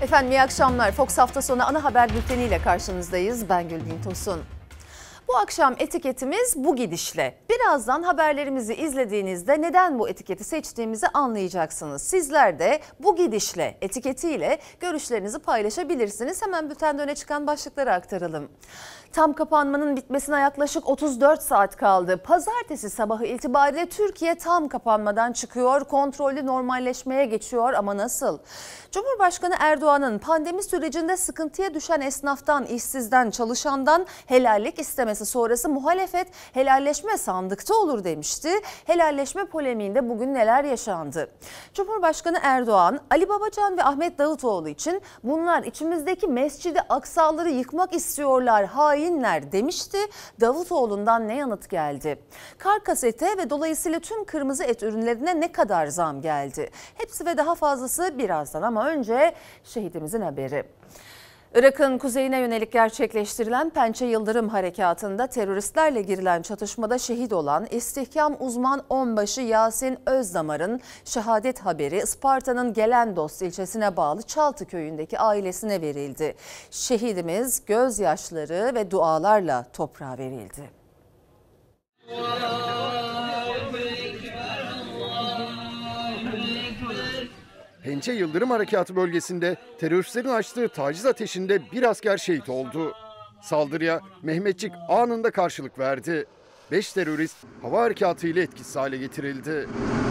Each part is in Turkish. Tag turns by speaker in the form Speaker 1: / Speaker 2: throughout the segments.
Speaker 1: Efendim iyi akşamlar. Fox hafta sonu ana haber bülteniyle karşınızdayız. Ben Gülbin Tosun. Bu akşam etiketimiz bu gidişle. Birazdan haberlerimizi izlediğinizde neden bu etiketi seçtiğimizi anlayacaksınız. Sizler de bu gidişle etiketiyle görüşlerinizi paylaşabilirsiniz. Hemen bültende öne çıkan başlıkları aktaralım. Tam kapanmanın bitmesine yaklaşık 34 saat kaldı. Pazartesi sabahı itibariyle Türkiye tam kapanmadan çıkıyor, kontrollü normalleşmeye geçiyor ama nasıl? Cumhurbaşkanı Erdoğan'ın pandemi sürecinde sıkıntıya düşen esnaftan, işsizden, çalışandan helallik istemesi sonrası muhalefet helalleşme sandıkta olur demişti. Helalleşme polemiğinde bugün neler yaşandı? Cumhurbaşkanı Erdoğan, Ali Babacan ve Ahmet Davutoğlu için bunlar içimizdeki Mescid-i Aksa'ları yıkmak istiyorlar, hainler demişti. Davutoğlu'ndan ne yanıt geldi? Kar kasete ve dolayısıyla tüm kırmızı et ürünlerine ne kadar zam geldi? Hepsi ve daha fazlası birazdan ama önce şehidimizin haberi. Irak'ın kuzeyine yönelik gerçekleştirilen Pençe Yıldırım Harekatı'nda teröristlerle girilen çatışmada şehit olan İstihkam Uzman Onbaşı Yasin Özdamar'ın şehadet haberi Isparta'nın Gelendost ilçesine bağlı Çaltı köyündeki ailesine verildi. Şehidimiz gözyaşları ve dualarla toprağa verildi.
Speaker 2: Pençe Yıldırım Harekatı bölgesinde teröristlerin açtığı taciz ateşinde bir asker şehit oldu. Saldırıya Mehmetçik anında karşılık verdi. 5 terörist hava harekatı ile etkisiz hale getirildi.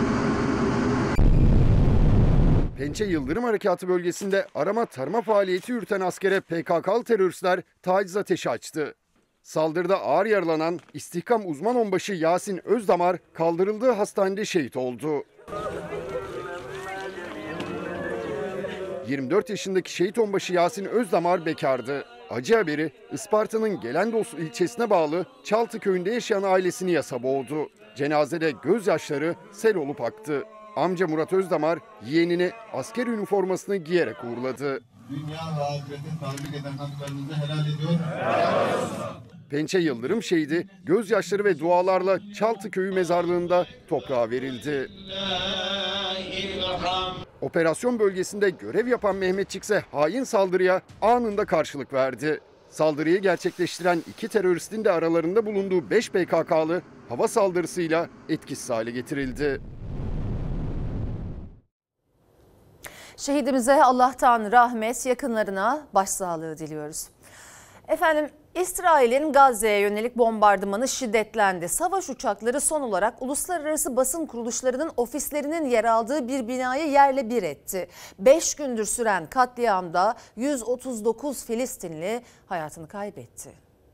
Speaker 2: Pençe Yıldırım Harekatı bölgesinde arama tarama faaliyeti yürüten askere PKK'lı teröristler taciz ateşi açtı. Saldırıda ağır yaralanan İstihkam Uzman Onbaşı Yasin Özdamar kaldırıldığı hastanede şehit oldu. 24 yaşındaki şehit onbaşı Yasin Özdamar bekardı. Acı haberi Isparta'nın Gelendost ilçesine bağlı Çaltı köyünde yaşayan ailesini yasa boğdu. Cenazede gözyaşları sel olup aktı. Amca Murat Özdamar yeğenini asker üniformasını giyerek uğurladı.
Speaker 3: Dünya ve ahiretin tabrik eden haklarınızı helal ediyor.
Speaker 2: Pençe Yıldırım şehidi gözyaşları ve dualarla Çaltı köyü mezarlığında toprağa verildi. Operasyon bölgesinde görev yapan Mehmetçik ise hain saldırıya anında karşılık verdi. Saldırıyı gerçekleştiren 2 teröristin de aralarında bulunduğu 5 PKK'lı hava saldırısıyla etkisiz hale getirildi.
Speaker 1: Şehidimize Allah'tan rahmet, yakınlarına başsağlığı diliyoruz. Efendim, İsrail'in Gazze'ye yönelik bombardımanı şiddetlendi. Savaş uçakları son olarak uluslararası basın kuruluşlarının ofislerinin yer aldığı bir binayı yerle bir etti. 5 gündür süren katliamda 139 Filistinli hayatını kaybetti.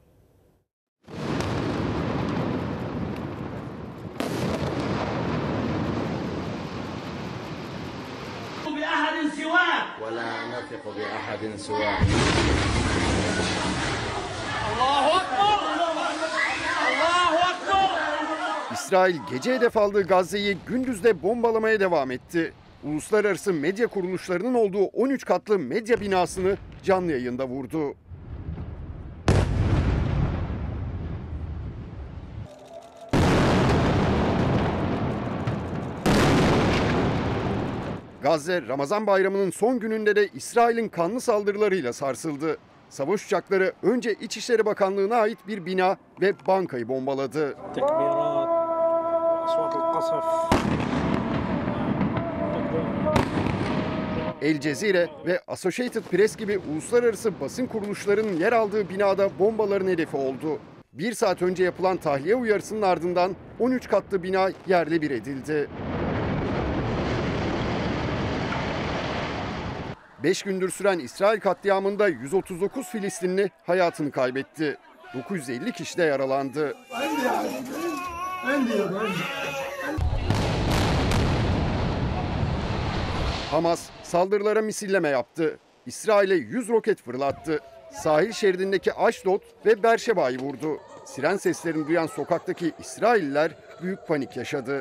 Speaker 2: İsrail gece hedef aldığı Gazze'yi gündüzde bombalamaya devam etti. Uluslararası medya kuruluşlarının olduğu 13 katlı medya binasını canlı yayında vurdu. Gazze, Ramazan bayramının son gününde de İsrail'in kanlı saldırılarıyla sarsıldı. Savaş uçakları önce İçişleri Bakanlığı'na ait bir bina ve bankayı bombaladı. El Cezire ve Associated Press gibi uluslararası basın kuruluşlarının yer aldığı binada bombaların hedefi oldu. 1 saat önce yapılan tahliye uyarısının ardından 13 katlı bina yerle bir edildi. 5 gündür süren İsrail katliamında 139 Filistinli hayatını kaybetti. 950 kişi de yaralandı. Hamas saldırılara misilleme yaptı. İsrail'e 100 roket fırlattı. Sahil şeridindeki Aşdod ve Berşeba'yı vurdu. Siren seslerini duyan sokaktaki İsrailliler büyük panik yaşadı.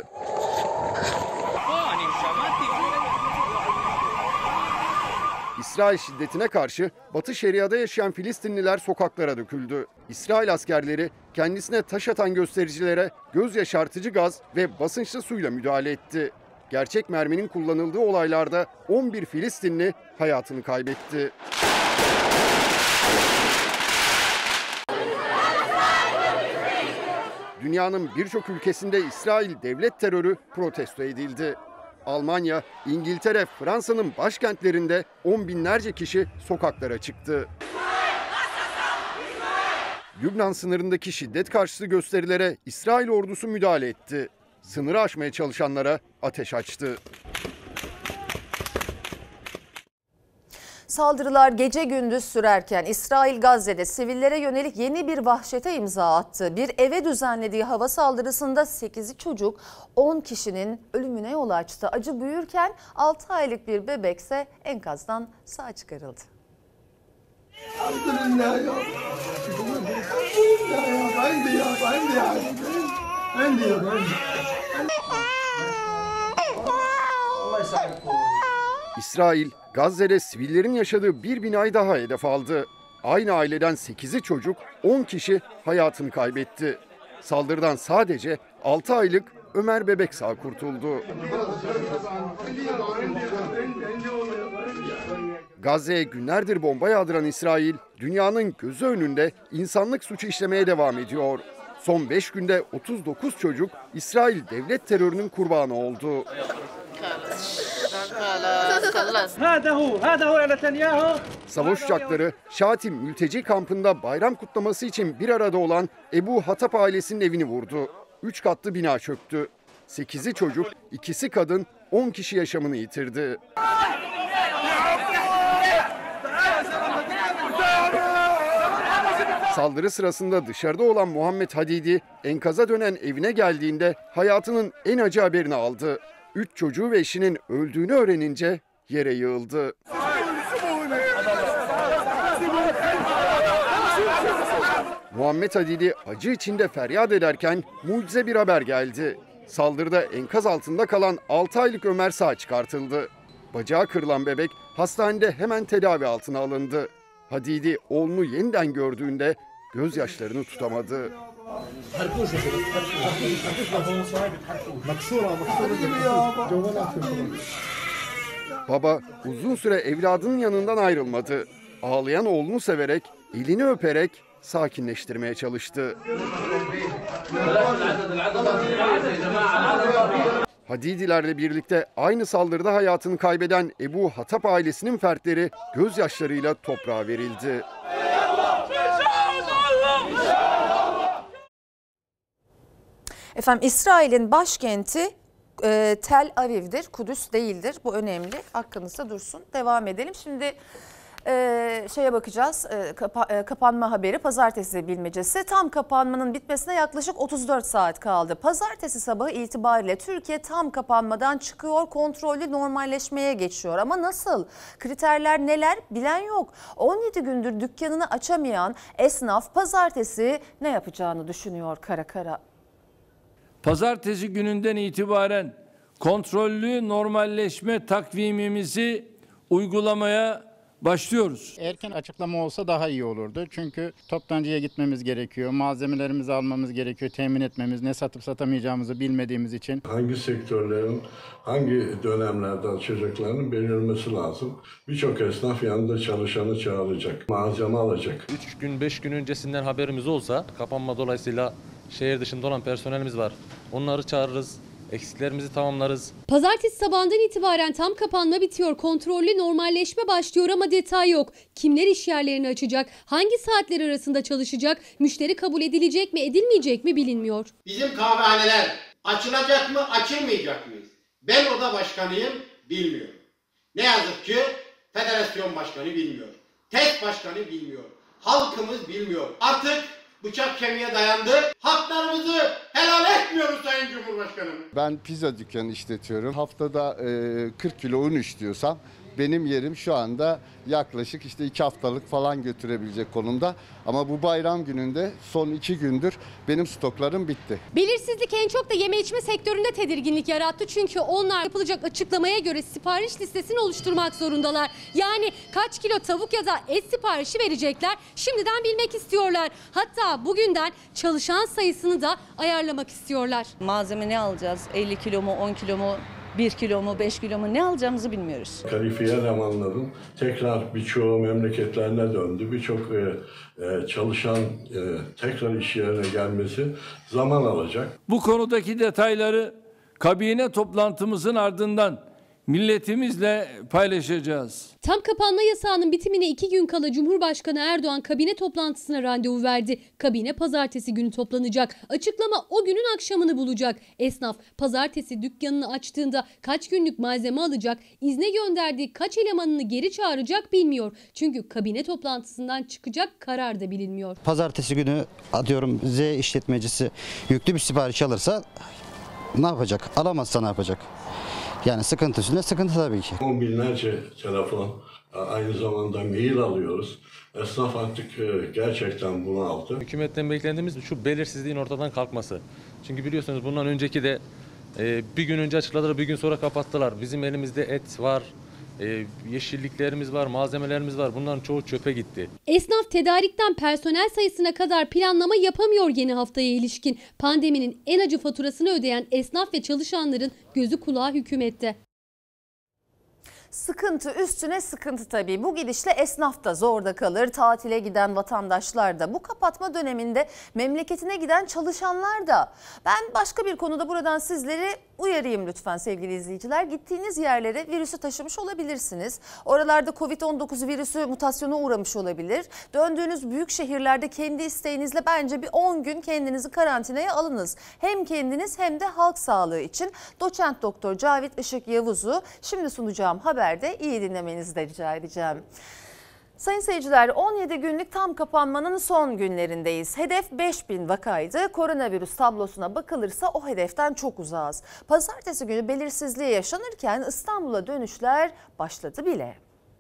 Speaker 2: İsrail şiddetine karşı Batı Şeria'da yaşayan Filistinliler sokaklara döküldü. İsrail askerleri kendisine taş atan göstericilere göz yaşartıcı gaz ve basınçlı suyla müdahale etti. gerçek merminin kullanıldığı olaylarda 11 Filistinli hayatını kaybetti. Dünyanın birçok ülkesinde İsrail devlet terörü protesto edildi. Almanya, İngiltere, Fransa'nın başkentlerinde on binlerce kişi sokaklara çıktı. Lübnan sınırındaki şiddet karşıtı gösterilere İsrail ordusu müdahale etti. Sınırı aşmaya çalışanlara ateş açtı.
Speaker 1: Saldırılar gece gündüz sürerken İsrail Gazze'de sivillere yönelik yeni bir vahşete imza attı. Bir eve düzenlediği hava saldırısında 8'i çocuk 10 kişinin ölümüne yol açtı. Acı büyürken 6 aylık bir bebekse enkazdan sağ çıkarıldı.
Speaker 2: İsrail, Gazze'de sivillerin yaşadığı bir binayı daha hedef aldı. Aynı aileden 8'i çocuk, 10 kişi hayatını kaybetti. Saldırıdan sadece 6 aylık Ömer bebek sağ kurtuldu. Gazze'ye günlerdir bomba yağdıran İsrail, dünyanın gözü önünde insanlık suçu işlemeye devam ediyor. Son 5 günde 39 çocuk İsrail devlet terörünün kurbanı oldu. Savaş uçakları Şatim mülteci kampında bayram kutlaması için bir arada olan Ebu Hatap ailesinin evini vurdu. 3 katlı bina çöktü. 8'i çocuk, 2'si kadın, 10 kişi yaşamını yitirdi. Saldırı sırasında dışarıda olan Muhammed Hadidi, enkaza dönen evine geldiğinde hayatının en acı haberini aldı. 3 çocuğu ve eşinin öldüğünü öğrenince yere yığıldı. Muhammed Hadidi acı içinde feryat ederken mucize bir haber geldi. Saldırıda enkaz altında kalan 6 aylık Ömer sağ çıkartıldı. Bacağı kırılan bebek hastanede hemen tedavi altına alındı. Hadidi oğlunu yeniden gördüğünde gözyaşlarını tutamadı. Baba uzun süre evladının yanından ayrılmadı. Ağlayan oğlunu severek, elini öperek sakinleştirmeye çalıştı. Hadidilerle birlikte aynı saldırıda hayatını kaybeden Ebu Hatap ailesinin fertleri gözyaşlarıyla toprağa verildi.
Speaker 1: Efendim İsrail'in başkenti Tel Aviv'dir, Kudüs değildir. Bu önemli. Aklınızda dursun. Devam edelim. Şimdi şeye bakacağız. Kapanma haberi, pazartesi bilmecesi. Tam kapanmanın bitmesine yaklaşık 34 saat kaldı. Pazartesi sabahı itibariyle Türkiye tam kapanmadan çıkıyor, kontrollü normalleşmeye geçiyor. Ama nasıl? Kriterler neler? Bilen yok. 17 gündür dükkanını açamayan esnaf pazartesi ne yapacağını düşünüyor kara kara.
Speaker 4: Pazartesi gününden itibaren kontrollü normalleşme takvimimizi uygulamaya başlıyoruz.
Speaker 5: Erken açıklama olsa daha iyi olurdu. Çünkü toptancıya gitmemiz gerekiyor. Malzemelerimizi almamız gerekiyor. Temin etmemiz, ne satıp satamayacağımızı bilmediğimiz için.
Speaker 6: Hangi sektörlerin hangi dönemlerde açacaklarının belirlenmesi lazım. Birçok esnaf yanında çalışanı çağıracak, malzeme alacak.
Speaker 7: 3 gün 5 gün öncesinden haberimiz olsa kapanma dolayısıyla şehir dışında olan personelimiz var. Onları çağırırız. Eksiklerimizi tamamlarız.
Speaker 8: Pazartesi sabahından itibaren tam kapanma bitiyor. Kontrollü normalleşme başlıyor ama detay yok. Kimler iş yerlerini açacak? Hangi saatler arasında çalışacak? Müşteri kabul edilecek mi, edilmeyecek mi bilinmiyor.
Speaker 9: Bizim kahvehaneler açılacak mı, açılmayacak mıyız? Ben oda başkanıyım, bilmiyorum. Ne yazık ki federasyon başkanı bilmiyor. TES başkanı bilmiyor. Halkımız bilmiyor. Artık bıçak kemiğe dayandı. Haklarımızı helal etmiyoruz Sayın Cumhurbaşkanım.
Speaker 10: Ben pizza dükkanı işletiyorum. Haftada 40 kilo un istiyorsam benim yerim şu anda yaklaşık 2 haftalık falan götürebilecek konumda. Ama bu bayram gününde son 2 gündür benim stoklarım bitti.
Speaker 8: Belirsizlik en çok da yeme içme sektöründe tedirginlik yarattı. Çünkü onlar yapılacak açıklamaya göre sipariş listesini oluşturmak zorundalar. Yani kaç kilo tavuk ya da et siparişi verecekler şimdiden bilmek istiyorlar. Hatta bugünden çalışan sayısını da ayarlamak istiyorlar.
Speaker 11: Malzeme ne alacağız? 50 kilo mu, 10 kilo mu? 1 kilo mu 5 kilo mu ne alacağımızı bilmiyoruz.
Speaker 6: Kalifiye elemanların tekrar birçoğu memleketlerine döndü. Birçok çalışan tekrar iş yerine gelmesi zaman alacak.
Speaker 4: Bu konudaki detayları kabine toplantımızın ardından milletimizle paylaşacağız.
Speaker 8: Tam kapanma yasağının bitimine 2 gün kala Cumhurbaşkanı Erdoğan kabine toplantısına randevu verdi. Kabine pazartesi günü toplanacak. Açıklama o günün akşamını bulacak. Esnaf pazartesi dükkanını açtığında kaç günlük malzeme alacak, izne gönderdiği kaç elemanını geri çağıracak bilmiyor. Çünkü kabine toplantısından çıkacak karar da bilinmiyor.
Speaker 12: Pazartesi günü atıyorum Z işletmecisi yüklü bir sipariş alırsa ne yapacak? Alamazsa ne yapacak? Yani sıkıntı üstünde sıkıntı tabii ki.
Speaker 6: On binlerce telefon, aynı zamanda mail alıyoruz. Esnaf artık gerçekten bunaldı.
Speaker 7: Hükümetten beklediğimiz şu belirsizliğin ortadan kalkması. Çünkü biliyorsunuz bundan önceki de bir gün önce açıkladılar, bir gün sonra kapattılar. Bizim elimizde et var, yeşilliklerimiz var, malzemelerimiz var. Bunların çoğu çöpe gitti.
Speaker 8: Esnaf tedarikten personel sayısına kadar planlama yapamıyor yeni haftaya ilişkin. Pandeminin en acı faturasını ödeyen esnaf ve çalışanların gözü kulağı hükümette.
Speaker 1: Sıkıntı üstüne sıkıntı tabii. Bu gidişle esnaf da zorda kalır. Tatile giden vatandaşlar da. Bu kapatma döneminde memleketine giden çalışanlar da. Ben başka bir konuda buradan sizleri uyarayım lütfen sevgili izleyiciler. Gittiğiniz yerlere virüsü taşımış olabilirsiniz. Oralarda Covid-19 virüsü mutasyona uğramış olabilir. Döndüğünüz büyük şehirlerde kendi isteğinizle bence bir 10 gün kendinizi karantinaya alınız. Hem kendiniz hem de halk sağlığı için. Doçent Doktor Cavit Işık Yavuz'u şimdi sunacağım haberde iyi dinlemenizi de rica edeceğim. Sayın seyirciler, 17 günlük tam kapanmanın son günlerindeyiz. Hedef 5000 vakaydı. Koronavirüs tablosuna bakılırsa o hedeften çok uzağız. Pazartesi günü belirsizliğe yaşanırken İstanbul'a dönüşler başladı bile.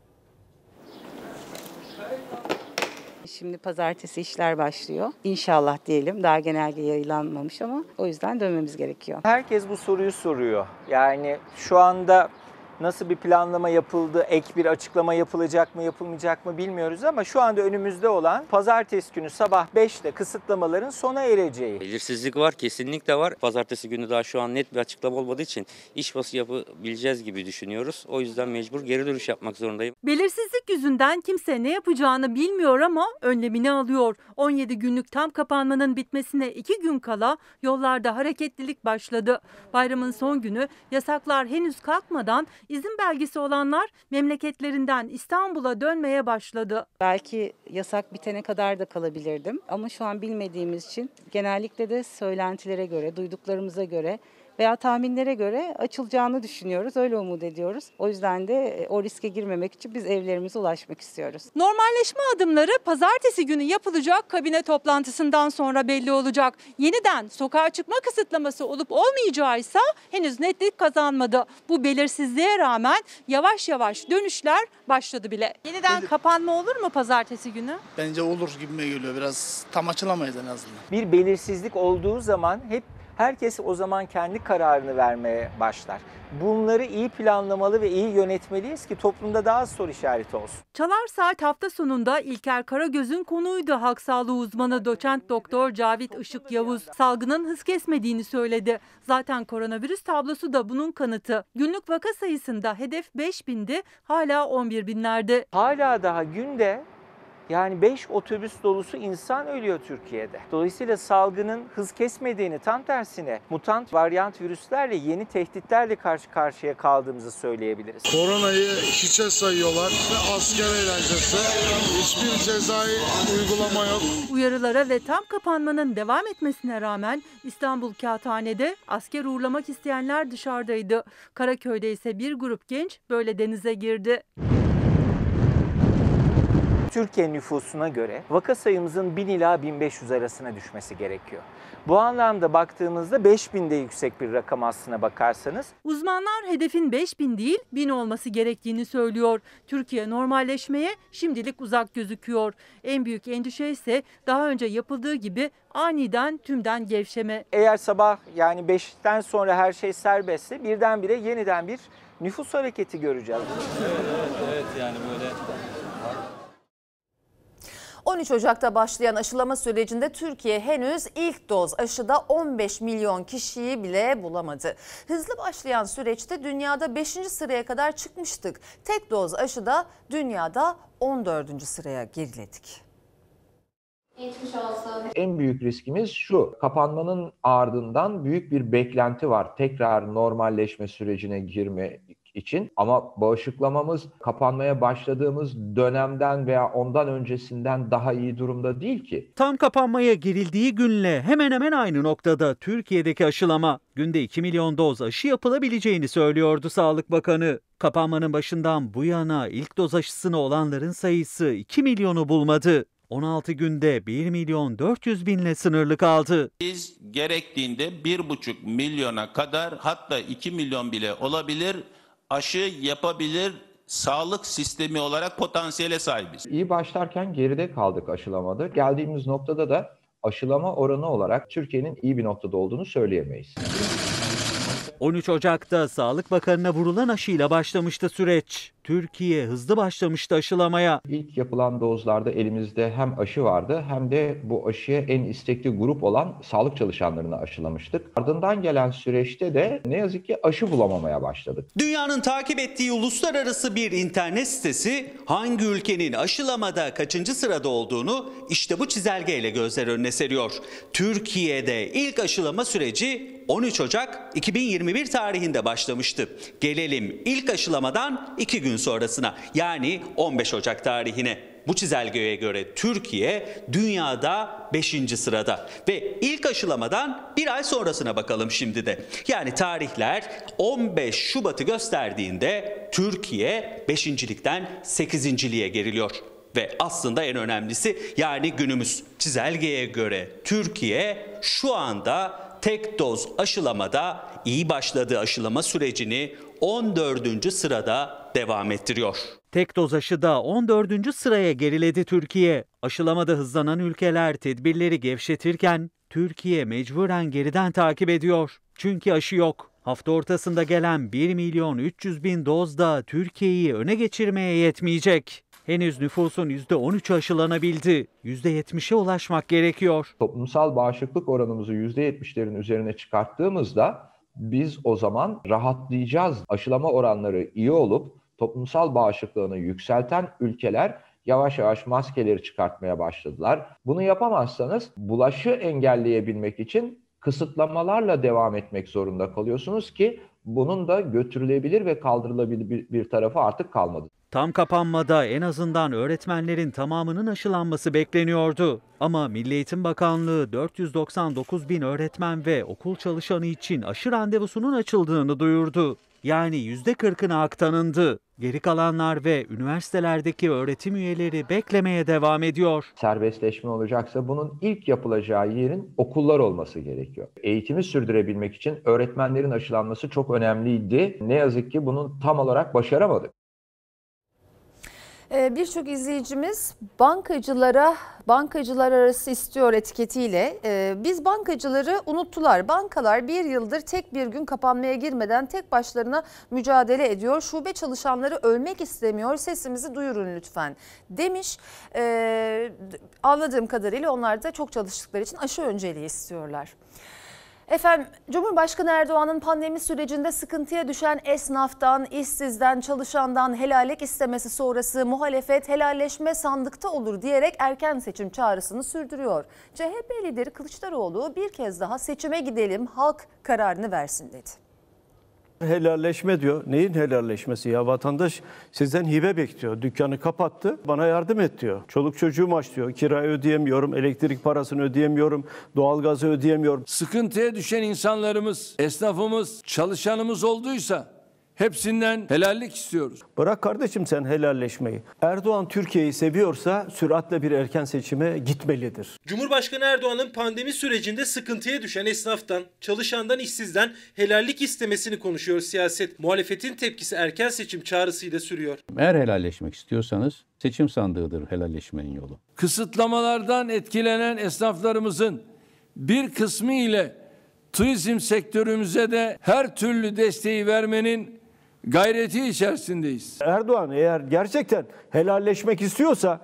Speaker 13: Şimdi pazartesi işler başlıyor. İnşallah diyelim. Daha genelge yayınlanmamış ama o yüzden dönmemiz gerekiyor.
Speaker 14: Herkes bu soruyu soruyor. Yani şu anda nasıl bir planlama yapıldı, ek bir açıklama yapılacak mı yapılmayacak mı bilmiyoruz ama şu anda önümüzde olan pazartesi günü sabah 5'te kısıtlamaların sona ereceği.
Speaker 15: Belirsizlik var, kesinlikle var. Pazartesi günü daha şu an net bir açıklama olmadığı için iş bası yapabileceğiz gibi düşünüyoruz. O yüzden mecbur geri dönüş yapmak zorundayım.
Speaker 16: Belirsizlik yüzünden kimse ne yapacağını bilmiyor ama önlemini alıyor. 17 günlük tam kapanmanın bitmesine 2 gün kala yollarda hareketlilik başladı. Bayramın son günü yasaklar henüz kalkmadan İzin belgesi olanlar memleketlerinden İstanbul'a dönmeye başladı.
Speaker 13: Belki yasak bitene kadar da kalabilirdim ama şu an bilmediğimiz için genellikle de söylentilere göre, duyduklarımıza göre veya tahminlere göre açılacağını düşünüyoruz. Öyle umut ediyoruz. O yüzden de o riske girmemek için biz evlerimize ulaşmak istiyoruz.
Speaker 16: Normalleşme adımları pazartesi günü yapılacak kabine toplantısından sonra belli olacak. Yeniden sokağa çıkma kısıtlaması olup olmayacağıysa henüz netlik kazanmadı. Bu belirsizliğe rağmen yavaş yavaş dönüşler başladı bile. Yeniden kapanma olur mu pazartesi günü?
Speaker 17: Bence olur gibime geliyor. Biraz tam açılamayız en azından.
Speaker 14: Bir belirsizlik olduğu zaman herkes o zaman kendi kararını vermeye başlar. Bunları iyi planlamalı ve iyi yönetmeliyiz ki toplumda daha az soru işareti olsun.
Speaker 16: Çalar Saat hafta sonunda İlker Karagöz'ün konuğuydu. Halk sağlığı uzmanı Doçent Doktor Cavit Işık Yavuz salgının hız kesmediğini söyledi. Zaten koronavirüs tablosu da bunun kanıtı. Günlük vaka sayısında hedef 5000'di, hala 11 binlerde.
Speaker 14: Hala daha günde yani 5 otobüs dolusu insan ölüyor Türkiye'de. Dolayısıyla salgının hız kesmediğini, tam tersine mutant varyant virüslerle, yeni tehditlerle karşı karşıya kaldığımızı söyleyebiliriz.
Speaker 18: Koronayı hiçe sayıyorlar ve asker eğlencesi. Hiçbir cezai uygulama yok.
Speaker 16: Uyarılara ve tam kapanmanın devam etmesine rağmen İstanbul Kağıthane'de asker uğurlamak isteyenler dışarıdaydı. Karaköy'de ise bir grup genç böyle denize girdi.
Speaker 14: Türkiye nüfusuna göre vaka sayımızın 1000 ila 1500 arasına düşmesi gerekiyor. Bu anlamda baktığımızda 5000'de yüksek bir rakam aslına bakarsanız.
Speaker 16: Uzmanlar hedefin 5000 değil 1000 olması gerektiğini söylüyor. Türkiye normalleşmeye şimdilik uzak gözüküyor. En büyük endişe ise daha önce yapıldığı gibi aniden tümden gevşeme.
Speaker 14: Eğer sabah yani 5'ten sonra her şey serbestse birdenbire yeniden bir nüfus hareketi göreceğiz.
Speaker 7: Evet yani böyle.
Speaker 1: 13 Ocak'ta başlayan aşılama sürecinde Türkiye henüz ilk doz aşıda 15 milyon kişiyi bile bulamadı. Hızlı başlayan süreçte dünyada 5. sıraya kadar çıkmıştık. Tek doz aşıda dünyada 14. sıraya geriledik.
Speaker 19: En büyük riskimiz şu: kapanmanın ardından büyük bir beklenti var tekrar normalleşme sürecine girme için, ama bağışıklamamız kapanmaya başladığımız dönemden veya ondan öncesinden daha iyi durumda değil ki.
Speaker 20: Tam kapanmaya girildiği günle hemen hemen aynı noktada Türkiye'deki aşılama. Günde 2 milyon doz aşı yapılabileceğini söylüyordu Sağlık Bakanı. Kapanmanın başından bu yana ilk doz aşısını olanların sayısı 2 milyonu bulmadı. 16 günde 1 milyon 400 binle sınırlı kaldı.
Speaker 21: Biz gerektiğinde 1,5 milyona kadar, hatta 2 milyon bile olabilir, aşı yapabilir sağlık sistemi olarak potansiyele sahibiz.
Speaker 19: İyi başlarken geride kaldık aşılamada. Geldiğimiz noktada da aşılama oranı olarak Türkiye'nin iyi bir noktada olduğunu söyleyemeyiz.
Speaker 20: 13 Ocak'ta Sağlık Bakanı'na vurulan aşıyla başlamıştı süreç. Türkiye hızlı başlamıştı aşılamaya.
Speaker 19: İlk yapılan dozlarda elimizde hem aşı vardı hem de bu aşıya en istekli grup olan sağlık çalışanlarını aşılamıştık. Ardından gelen süreçte de ne yazık ki aşı bulamamaya başladık.
Speaker 20: Dünyanın takip ettiği uluslararası bir internet sitesi hangi ülkenin aşılamada kaçıncı sırada olduğunu işte bu çizelgeyle gözler önüne seriyor. Türkiye'de ilk aşılama süreci 13 Ocak 2021 tarihinde başlamıştı. Gelelim ilk aşılamadan 2 gün sonrasına, yani 15 Ocak tarihine. Bu çizelgeye göre Türkiye dünyada 5. sırada ve ilk aşılamadan bir ay sonrasına bakalım şimdi de. Yani tarihler 15 Şubat'ı gösterdiğinde Türkiye 5.likten 8.liğe geriliyor. Ve aslında en önemlisi, yani günümüz çizelgeye göre Türkiye şu anda tek doz aşılamada iyi başladığı aşılama sürecini 14. sırada devam ettiriyor. Tek doz aşıda 14. sıraya geriledi Türkiye. Aşılamada hızlanan ülkeler tedbirleri gevşetirken Türkiye mecburen geriden takip ediyor. Çünkü aşı yok. Hafta ortasında gelen 1 milyon 300 bin doz da Türkiye'yi öne geçirmeye yetmeyecek. Henüz nüfusun %13'ü aşılanabildi. %70'e ulaşmak gerekiyor.
Speaker 19: Toplumsal bağışıklık oranımızı %70'lerin üzerine çıkarttığımızda biz o zaman rahatlayacağız. Aşılama oranları iyi olup toplumsal bağışıklığını yükselten ülkeler yavaş yavaş maskeleri çıkartmaya başladılar. Bunu yapamazsanız bulaşı engelleyebilmek için kısıtlamalarla devam etmek zorunda kalıyorsunuz ki bunun da götürülebilir ve kaldırılabilir bir tarafı artık kalmadı.
Speaker 20: Tam kapanmada en azından öğretmenlerin tamamının aşılanması bekleniyordu. Ama Milli Eğitim Bakanlığı 499 bin öğretmen ve okul çalışanı için aşı randevusunun açıldığını duyurdu. Yani %40'ına hak tanındı. Geri kalanlar ve üniversitelerdeki öğretim üyeleri beklemeye devam ediyor.
Speaker 19: Serbestleşme olacaksa bunun ilk yapılacağı yerin okullar olması gerekiyor. Eğitimi sürdürebilmek için öğretmenlerin aşılanması çok önemliydi. Ne yazık ki bunu tam olarak başaramadık.
Speaker 1: Birçok izleyicimiz bankacılar arası istiyor etiketiyle. Biz bankacıları unuttular. Bankalar bir yıldır tek bir gün kapanmaya girmeden tek başlarına mücadele ediyor. Şube çalışanları ölmek istemiyor. Sesimizi duyurun lütfen demiş. Anladığım kadarıyla onlar da çok çalıştıkları için aşı önceliği istiyorlar. Efendim, Cumhurbaşkanı Erdoğan'ın pandemi sürecinde sıkıntıya düşen esnaftan, işsizden, çalışandan helallik istemesi sonrası muhalefet helalleşme sandıkta olur diyerek erken seçim çağrısını sürdürüyor. CHP lideri Kılıçdaroğlu bir kez daha seçime gidelim, halk kararını versin dedi.
Speaker 22: Helalleşme diyor. Neyin helalleşmesi ya? Vatandaş sizden hibe bekliyor. Dükkanı kapattı, bana yardım et diyor. Çoluk çocuğum aç diyor. Kirayı ödeyemiyorum, elektrik parasını ödeyemiyorum, doğalgazı ödeyemiyorum.
Speaker 4: Sıkıntıya düşen insanlarımız, esnafımız, çalışanımız olduysa hepsinden helallik istiyoruz.
Speaker 22: Bırak kardeşim sen helalleşmeyi. Erdoğan Türkiye'yi seviyorsa süratle bir erken seçime gitmelidir.
Speaker 23: Cumhurbaşkanı Erdoğan'ın pandemi sürecinde sıkıntıya düşen esnaftan, çalışandan, işsizden helallik istemesini konuşuyor siyaset. Muhalefetin tepkisi erken seçim çağrısıyla sürüyor.
Speaker 24: Eğer helalleşmek istiyorsanız seçim sandığıdır helalleşmenin yolu.
Speaker 4: Kısıtlamalardan etkilenen esnaflarımızın bir kısmı ile turizm sektörümüze de her türlü desteği vermenin gayreti içerisindeyiz.
Speaker 22: Erdoğan eğer gerçekten helalleşmek istiyorsa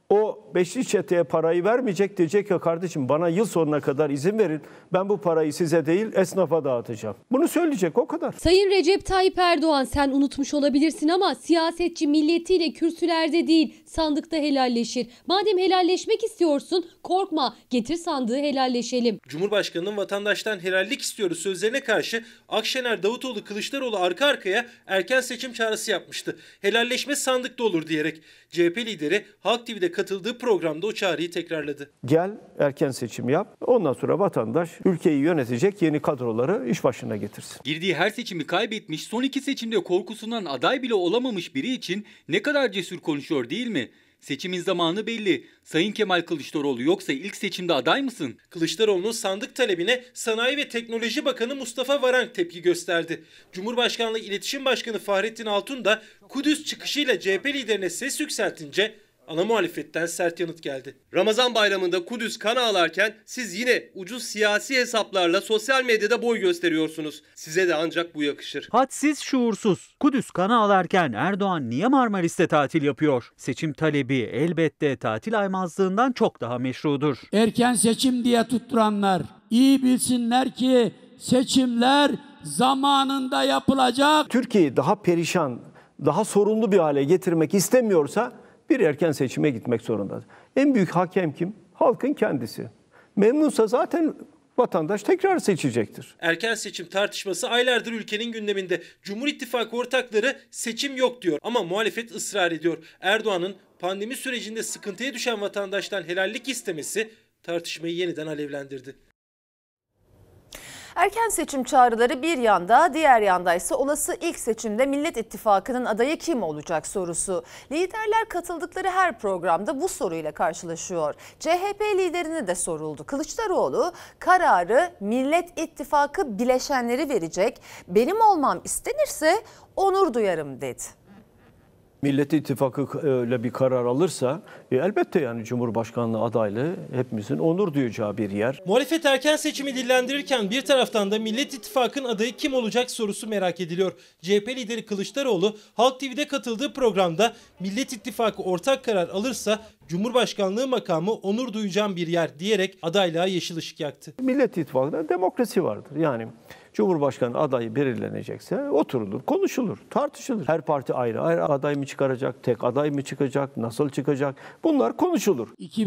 Speaker 22: O beşli çeteye parayı vermeyecek, diyecek ki kardeşim bana yıl sonuna kadar izin verin. Ben bu parayı size değil esnafa dağıtacağım. Bunu söyleyecek, o kadar.
Speaker 8: Sayın Recep Tayyip Erdoğan, sen unutmuş olabilirsin ama siyasetçi milletiyle kürsülerde değil sandıkta helalleşir. Madem helalleşmek istiyorsun korkma, getir sandığı helalleşelim.
Speaker 23: Cumhurbaşkanının vatandaştan helallik istiyoruz sözlerine karşı Akşener, Davutoğlu, Kılıçdaroğlu arka arkaya erken seçim çağrısı yapmıştı. Helalleşme sandıkta olur diyerek. CHP lideri Halk TV'de katıldığı programda o çağrıyı tekrarladı.
Speaker 22: Gel erken seçim yap. Ondan sonra vatandaş ülkeyi yönetecek yeni kadroları iş başına getirsin.
Speaker 2: Girdiği her seçimi kaybetmiş, son 2 seçimde korkusundan aday bile olamamış biri için ne kadar cesur konuşuyor değil mi? Seçimin zamanı belli. Sayın Kemal Kılıçdaroğlu, yoksa ilk seçimde aday mısın?
Speaker 23: Kılıçdaroğlu'nun sandık talebine Sanayi ve Teknoloji Bakanı Mustafa Varank tepki gösterdi. Cumhurbaşkanlığı İletişim Başkanı Fahrettin Altun da Kudüs çıkışıyla CHP liderine ses yükseltince ana muhalefetten sert yanıt geldi.
Speaker 3: Ramazan bayramında Kudüs kan ağlarken siz yine ucuz siyasi hesaplarla sosyal medyada boy gösteriyorsunuz. Size de ancak bu yakışır.
Speaker 5: Hadsiz şuursuz. Kudüs kan ağlarken Erdoğan niye Marmaris'te tatil yapıyor? Seçim talebi elbette tatil aymazlığından çok daha meşrudur.
Speaker 9: Erken seçim diye tutturanlar iyi bilsinler ki seçimler zamanında yapılacak.
Speaker 22: Türkiye'yi daha perişan, daha sorunlu bir hale getirmek istemiyorsa bir erken seçime gitmek zorundadır. En büyük hakem kim? Halkın kendisi. Memnunsa zaten vatandaş tekrar seçecektir.
Speaker 23: Erken seçim tartışması aylardır ülkenin gündeminde. Cumhur İttifakı ortakları seçim yok diyor ama muhalefet ısrar ediyor. Erdoğan'ın pandemi sürecinde sıkıntıya düşen vatandaştan helallik istemesi tartışmayı yeniden alevlendirdi.
Speaker 1: Erken seçim çağrıları bir yanda, diğer yanda ise olası ilk seçimde Millet İttifakı'nın adayı kim olacak sorusu. Liderler katıldıkları her programda bu soruyla karşılaşıyor. CHP liderine de soruldu. Kılıçdaroğlu kararı Millet İttifakı bileşenleri verecek. Benim olmam istenirse onur duyarım dedi.
Speaker 22: Millet İttifakı öyle bir karar alırsa elbette yani Cumhurbaşkanlığı adaylığı hepimizin onur duyacağı bir yer.
Speaker 23: Muhalefet erken seçimi dillendirirken bir taraftan da Millet İttifakı'nın adayı kim olacak sorusu merak ediliyor. CHP lideri Kılıçdaroğlu Halk TV'de katıldığı programda Millet İttifakı ortak karar alırsa Cumhurbaşkanlığı makamı onur duyacağım bir yer diyerek adaylığa yeşil ışık yaktı.
Speaker 22: Millet İttifakı'nda demokrasi vardır. Yani Cumhurbaşkanı adayı belirlenecekse oturulur, konuşulur, tartışılır. Her parti ayrı ayrı aday mı çıkaracak, tek aday mı çıkacak, nasıl çıkacak? Bunlar konuşulur.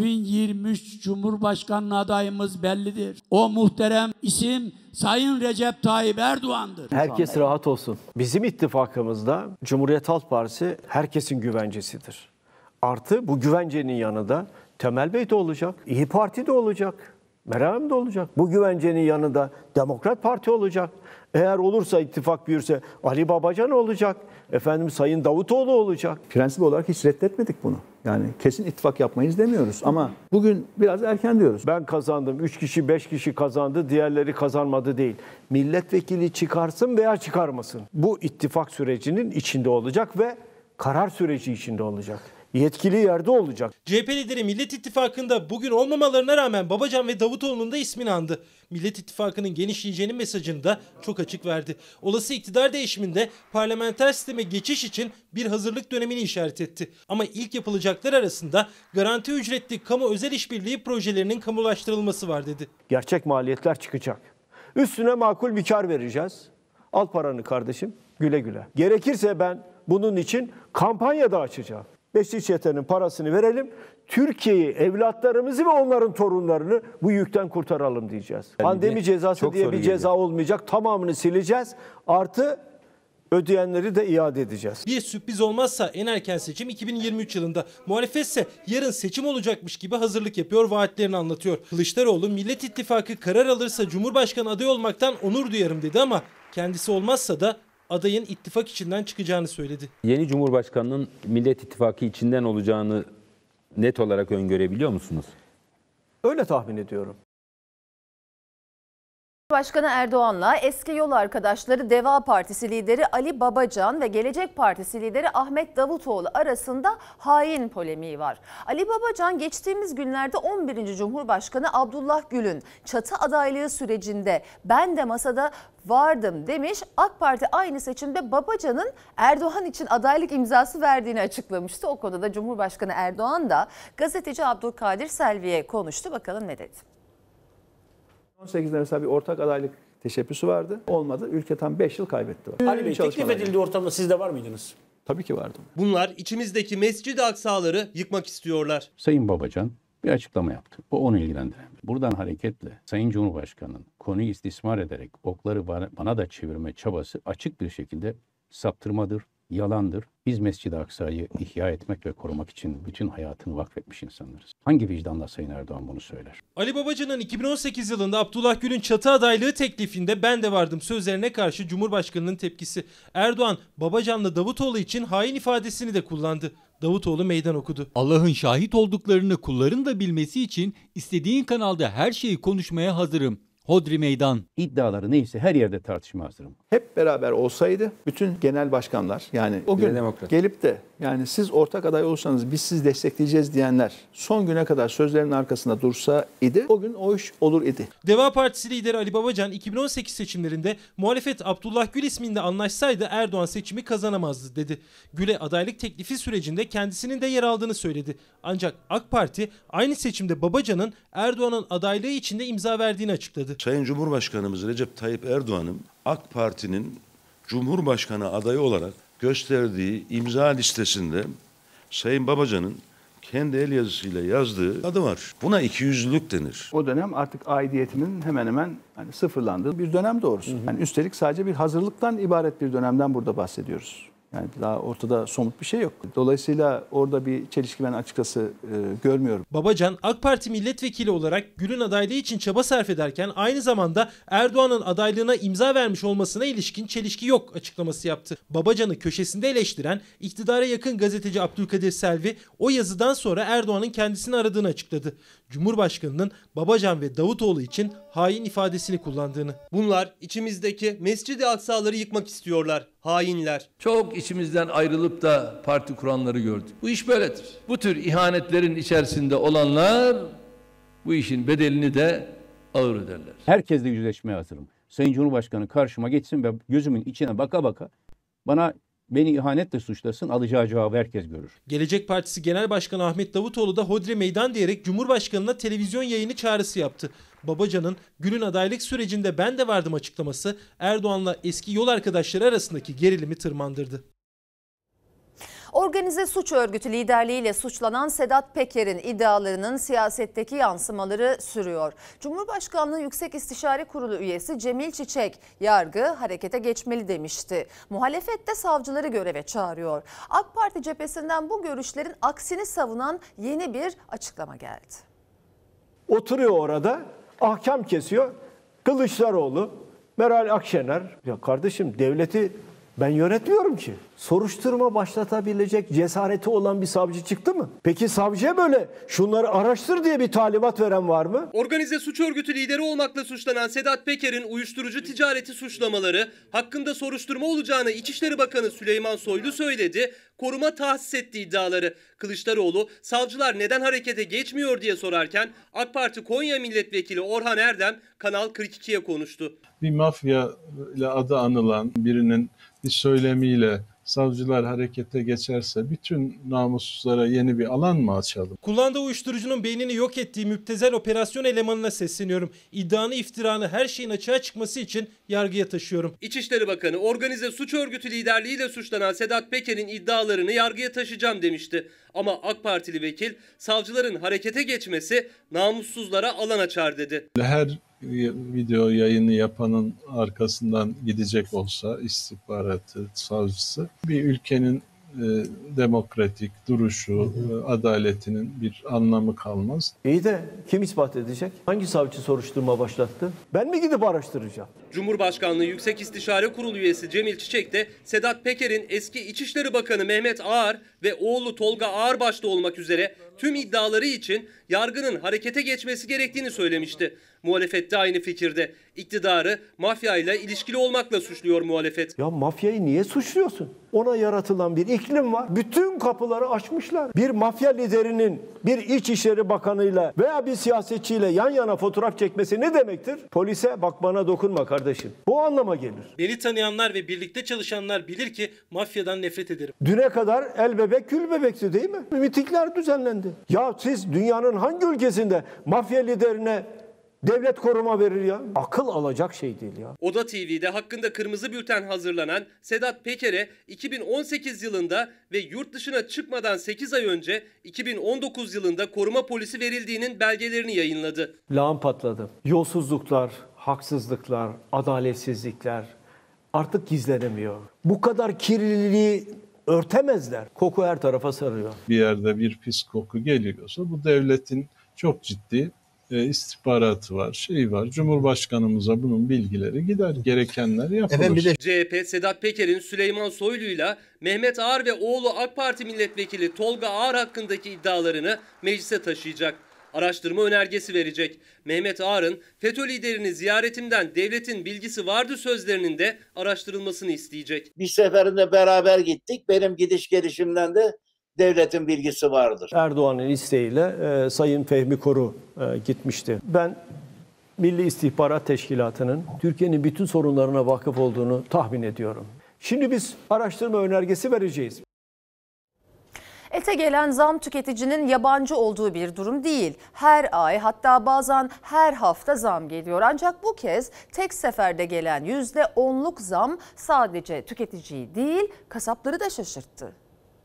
Speaker 9: 2023 Cumhurbaşkanlığı adayımız bellidir. O muhterem isim Sayın Recep Tayyip Erdoğan'dır.
Speaker 22: Herkes rahat olsun. Bizim ittifakımızda Cumhuriyet Halk Partisi herkesin güvencesidir. Artı bu güvencenin yanında Temel Bey de olacak, İYİ Parti de olacak. Meral de olacak. Bu güvencenin yanında Demokrat Parti olacak. Eğer olursa ittifak büyürse Ali Babacan olacak. Sayın Davutoğlu olacak.
Speaker 25: Prensip olarak hiç reddetmedik bunu. Yani kesin ittifak yapmayız demiyoruz ama bugün biraz erken diyoruz.
Speaker 22: Ben kazandım. 3 kişi 5 kişi kazandı. Diğerleri kazanmadı değil. Milletvekili çıkarsın veya çıkarmasın. Bu ittifak sürecinin içinde olacak ve karar süreci içinde olacak. Yetkili yerde olacak.
Speaker 23: CHP lideri Millet İttifakı'nda bugün olmamalarına rağmen Babacan ve Davutoğlu'nun da ismini andı. Millet İttifakı'nın genişleyeceğinin mesajını da çok açık verdi. Olası iktidar değişiminde parlamenter sisteme geçiş için bir hazırlık dönemini işaret etti. Ama ilk yapılacaklar arasında garanti ücretli kamu özel işbirliği projelerinin kamulaştırılması var dedi.
Speaker 22: Gerçek maliyetler çıkacak. Üstüne makul bir kar vereceğiz. Al paranı kardeşim, güle güle. Gerekirse ben bunun için kampanya da açacağım. Beşli çetenin parasını verelim. Türkiye'yi, evlatlarımızı ve onların torunlarını bu yükten kurtaralım diyeceğiz. Pandemi cezası diye bir ceza olmayacak. Tamamını sileceğiz. Artı ödeyenleri de iade edeceğiz.
Speaker 23: Bir sürpriz olmazsa en erken seçim 2023 yılında. Muhalefetse yarın seçim olacakmış gibi hazırlık yapıyor, vaatlerini anlatıyor. Kılıçdaroğlu Millet İttifakı karar alırsa Cumhurbaşkanı adayı olmaktan onur duyarım dedi ama kendisi olmazsa da adayın ittifak içinden çıkacağını söyledi.
Speaker 26: Yeni Cumhurbaşkanı'nın Millet İttifakı içinden olacağını net olarak öngörebiliyor musunuz?
Speaker 22: Öyle tahmin ediyorum.
Speaker 1: Başkanı Erdoğan'la eski yol arkadaşları Deva Partisi lideri Ali Babacan ve Gelecek Partisi lideri Ahmet Davutoğlu arasında hain polemiği var. Ali Babacan geçtiğimiz günlerde 11. Cumhurbaşkanı Abdullah Gül'ün çatı adaylığı sürecinde ben de masada vardım demiş. AK Parti aynı seçimde Babacan'ın Erdoğan için adaylık imzası verdiğini açıklamıştı. O konuda Cumhurbaşkanı Erdoğan da gazeteci Abdülkadir Selvi'ye konuştu. Bakalım ne dedi?
Speaker 25: 18'de mesela bir ortak adaylık teşebbüsü vardı. Olmadı. Ülke tam 5 yıl kaybetti.
Speaker 6: Ali Bey, teklif edildiği ortamda siz de var mıydınız?
Speaker 25: Tabii ki vardım.
Speaker 3: Bunlar içimizdeki Mescid-i Aksaları yıkmak istiyorlar.
Speaker 24: Sayın Babacan bir açıklama yaptı. Bu onu ilgilendiren. Buradan hareketle Sayın Cumhurbaşkanı'nın konuyu istismar ederek okları bana da çevirme çabası açık bir şekilde saptırmadır, yalandır. Biz Mescid-i Aksa'yı ihya etmek ve korumak için bütün hayatını vakfetmiş insanlarız. Hangi vicdanla Sayın Erdoğan bunu söyler?
Speaker 23: Ali Babacan'ın 2018 yılında Abdullah Gül'ün çatı adaylığı teklifinde ben de vardım sözlerine karşı Cumhurbaşkanı'nın tepkisi. Erdoğan, Babacan'la Davutoğlu için hain ifadesini de kullandı. Davutoğlu meydan okudu.
Speaker 2: Allah'ın şahit olduklarını kulların da bilmesi için istediğin kanalda her şeyi konuşmaya hazırım. Hodri meydan.
Speaker 24: İddiaları neyse her yerde tartışmaya hazırım.
Speaker 25: Hep beraber olsaydı bütün genel başkanlar yani o gün gelip de yani siz ortak aday olursanız biz sizi destekleyeceğiz diyenler son güne kadar sözlerinin arkasında dursa idi o gün o iş olur idi.
Speaker 23: Deva Partisi lideri Ali Babacan 2018 seçimlerinde muhalefet Abdullah Gül isminde anlaşsaydı Erdoğan seçimi kazanamazdı dedi. Gül'e adaylık teklifi sürecinde kendisinin de yer aldığını söyledi. Ancak AK Parti aynı seçimde Babacan'ın Erdoğan'ın adaylığı için de imza verdiğini açıkladı.
Speaker 10: Sayın Cumhurbaşkanımız Recep Tayyip Erdoğan'ın AK Parti'nin Cumhurbaşkanı adayı olarak gösterdiği imza listesinde Sayın Babacan'ın kendi el yazısıyla yazdığı adı var. Buna ikiyüzlülük denir.
Speaker 25: O dönem artık aidiyetimin hemen hemen hani sıfırlandığı bir dönem doğrusu. Yani üstelik sadece bir hazırlıktan ibaret bir dönemden burada bahsediyoruz. Yani daha ortada somut bir şey yok. Dolayısıyla orada bir çelişki ben açıkçası görmüyorum.
Speaker 23: Babacan AK Parti milletvekili olarak Gül'ün adaylığı için çaba sarf ederken aynı zamanda Erdoğan'ın adaylığına imza vermiş olmasına ilişkin çelişki yok açıklaması yaptı. Babacan'ı köşesinde eleştiren iktidara yakın gazeteci Abdülkadir Selvi o yazıdan sonra Erdoğan'ın kendisini aradığını açıkladı. Cumhurbaşkanının Babacan ve Davutoğlu için hain ifadesini kullandığını. Bunlar içimizdeki Mescid-i Aksaları yıkmak istiyorlar. Hainler.
Speaker 4: Çok içimizden ayrılıp da parti kuranları gördük. Bu iş böyledir. Bu tür ihanetlerin içerisinde olanlar bu işin bedelini de ağır öderler.
Speaker 24: Herkesle yüzleşmeye hazırım. Sayın Cumhurbaşkanı karşıma geçsin ve gözümün içine baka baka beni ihanetle suçlasın, alacağı cevabı herkes görür.
Speaker 23: Gelecek Partisi Genel Başkanı Ahmet Davutoğlu da hodri meydan diyerek Cumhurbaşkanı'na televizyon yayını çağrısı yaptı. Babacan'ın Gül'ün adaylık sürecinde ben de vardım açıklaması Erdoğan'la eski yol arkadaşları arasındaki gerilimi tırmandırdı.
Speaker 1: Organize suç örgütü liderliğiyle suçlanan Sedat Peker'in iddialarının siyasetteki yansımaları sürüyor. Cumhurbaşkanlığı Yüksek İstişare Kurulu üyesi Cemil Çiçek, yargı harekete geçmeli demişti. Muhalefet de savcıları göreve çağırıyor. AK Parti cephesinden bu görüşlerin aksini savunan yeni bir açıklama geldi.
Speaker 22: Oturuyor orada, ahkam kesiyor. Kılıçdaroğlu, Meral Akşener. Ya kardeşim devleti ben yönetmiyorum ki. Soruşturma başlatabilecek cesareti olan bir savcı çıktı mı? Peki savcıya böyle şunları araştır diye bir talimat veren var mı?
Speaker 3: Organize suç örgütü lideri olmakla suçlanan Sedat Peker'in uyuşturucu ticareti suçlamaları hakkında soruşturma olacağını İçişleri Bakanı Süleyman Soylu söyledi. Koruma tahsis etti iddiaları. Kılıçdaroğlu savcılar neden harekete geçmiyor diye sorarken AK Parti Konya Milletvekili Orhan Erdem Kanal 42'ye konuştu.
Speaker 11: Bir mafya ile adı anılan birinin bir söylemiyle savcılar harekete geçerse bütün namussuzlara yeni bir alan mı açalım?
Speaker 23: Kullandığı uyuşturucunun beynini yok ettiği müptezel operasyon elemanına sesleniyorum. İddianı, iftiranı, her şeyin açığa çıkması için yargıya taşıyorum. İçişleri Bakanı organize suç örgütü liderliğiyle suçlanan Sedat Peker'in iddialarını yargıya taşıyacağım demişti. Ama AK Partili vekil savcıların harekete geçmesi namussuzlara alan açar dedi.
Speaker 11: Her video yayını yapanın arkasından gidecek olsa istihbaratı, savcısı bir ülkenin demokratik duruşu, adaletinin bir anlamı kalmaz.
Speaker 22: İyi de kim ispat edecek? Hangi savcı soruşturma başlattı? Ben mi gidip araştıracağım?
Speaker 3: Cumhurbaşkanlığı Yüksek İstişare Kurulu üyesi Cemil Çiçek de Sedat Peker'in eski İçişleri Bakanı Mehmet Ağar ve oğlu Tolga Ağar başta olmak üzere tüm iddiaları için yargının harekete geçmesi gerektiğini söylemişti. Muhalefet de aynı fikirde. İktidarı mafyayla ilişkili olmakla suçluyor muhalefet.
Speaker 22: Ya mafyayı niye suçluyorsun? Ona yaratılan bir iklim var. Bütün kapıları açmışlar. Bir mafya liderinin bir İçişleri Bakanı'yla veya bir siyasetçiyle yan yana fotoğraf çekmesi ne demektir? Polise bak bana dokunma kardeşim. Bu anlama gelir.
Speaker 23: Beni tanıyanlar ve birlikte çalışanlar bilir ki mafyadan nefret ederim.
Speaker 22: Düne kadar el bebek gül bebekti değil mi? Mitingler düzenlendi. Ya siz dünyanın hangi ülkesinde mafya liderine devlet koruma verir ya? Akıl alacak şey değil ya.
Speaker 3: Oda TV'de hakkında kırmızı bülten hazırlanan Sedat Peker'e 2018 yılında ve yurt dışına çıkmadan 8 ay önce 2019 yılında koruma polisi verildiğinin belgelerini yayınladı.
Speaker 22: Lağım patladı. Yolsuzluklar, haksızlıklar, adaletsizlikler artık gizlenemiyor. Bu kadar kirliliği örtemezler. Koku her tarafa sarıyor.
Speaker 11: Bir yerde bir pis koku geliyorsa bu devletin çok ciddi istihbaratı var, şeyi var. Cumhurbaşkanımıza bunun bilgileri gider. Gerekenler yapılır.
Speaker 3: CHP, Sedat Peker'in Süleyman Soylu'yla Mehmet Ağar ve oğlu AK Parti milletvekili Tolga Ağar hakkındaki iddialarını meclise taşıyacak. Araştırma önergesi verecek. Mehmet Ağar'ın FETÖ liderini ziyaretimden devletin bilgisi vardı sözlerinin de araştırılmasını isteyecek.
Speaker 12: Bir seferinde beraber gittik. Benim gidiş gelişimden de devletin bilgisi vardır.
Speaker 22: Erdoğan'ın isteğiyle Sayın Fehmi Koru gitmişti. Ben Milli İstihbarat Teşkilatı'nın Türkiye'nin bütün sorunlarına vakıf olduğunu tahmin ediyorum. Şimdi biz araştırma önergesi vereceğiz.
Speaker 1: Ete gelen zam tüketicinin yabancı olduğu bir durum değil. Her ay hatta bazen her hafta zam geliyor. Ancak bu kez tek seferde gelen %10'luk zam sadece tüketiciyi değil kasapları da şaşırttı.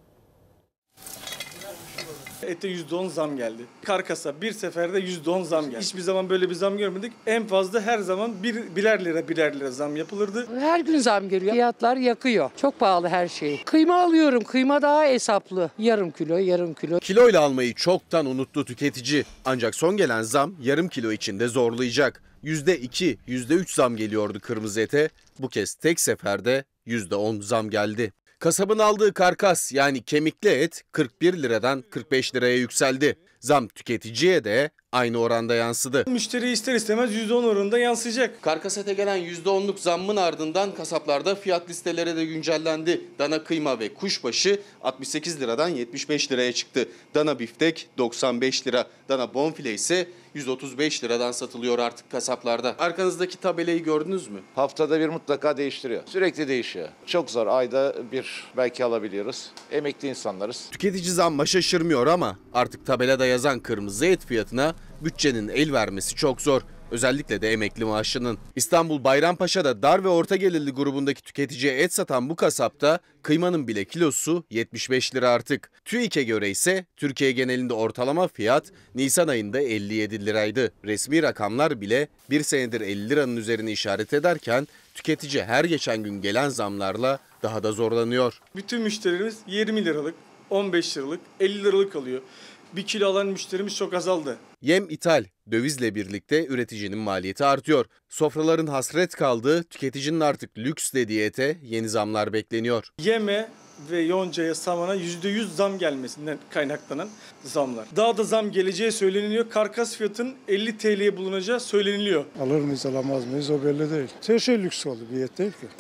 Speaker 13: Ete %10 zam geldi. Karkasa bir seferde %10 zam geldi. Hiçbir zaman böyle bir zam görmedik. En fazla her zaman birer lira zam yapılırdı.
Speaker 15: Her gün zam geliyor. Fiyatlar yakıyor. Çok pahalı her şey. Kıyma alıyorum. Kıyma daha hesaplı. Yarım kilo.
Speaker 16: Kiloyla almayı çoktan unuttu tüketici. Ancak son gelen zam yarım kilo içinde zorlayacak. %2, %3 zam geliyordu kırmızı ete. Bu kez tek seferde %10 zam geldi. Kasabın aldığı karkas yani kemikli et 41 liradan 45 liraya yükseldi. Zam tüketiciye de aynı oranda yansıdı.
Speaker 13: Müşteri ister istemez %10 oranında yansıyacak.
Speaker 16: Karkas ete gelen %10'luk zammın ardından kasaplarda fiyat listeleri de güncellendi. Dana kıyma ve kuşbaşı 68 liradan 75 liraya çıktı. Dana biftek 95 lira. Dana bonfile ise 135 liradan satılıyor artık kasaplarda. Arkanızdaki tabelayı gördünüz mü?
Speaker 17: Haftada bir mutlaka değiştiriyor. Sürekli değişiyor. Çok zor. Ayda bir belki alabiliyoruz. Emekli insanlarız.
Speaker 16: Tüketici zamma şaşırmıyor ama artık tabelada yazan kırmızı et fiyatına bütçenin el vermesi çok zor. Özellikle de emekli maaşının. İstanbul Bayrampaşa'da dar ve orta gelirli grubundaki tüketiciye et satan bu kasapta kıymanın bile kilosu 75 lira artık. TÜİK'e göre ise Türkiye genelinde ortalama fiyat Nisan ayında 57 liraydı. Resmi rakamlar bile bir senedir 50 liranın üzerine işaret ederken tüketici her geçen gün gelen zamlarla daha da zorlanıyor.
Speaker 13: Bütün müşterilerimiz 20 liralık, 15 liralık, 50 liralık alıyor. Bir kilo alan müşterimiz çok azaldı.
Speaker 16: Yem ithal, dövizle birlikte üreticinin maliyeti artıyor. Sofraların hasret kaldığı, tüketicinin artık lüks dediği ete yeni zamlar bekleniyor.
Speaker 13: Yeme ve yoncaya, samana %100 zam gelmesinden kaynaklanan zamlar. Daha da zam geleceği söyleniliyor. Karkas fiyatın 50 TL'ye bulunacağı söyleniliyor.
Speaker 18: Alır mıyız alamaz mıyız o belli değil. Her şey lüks oldu, bir et değil ki.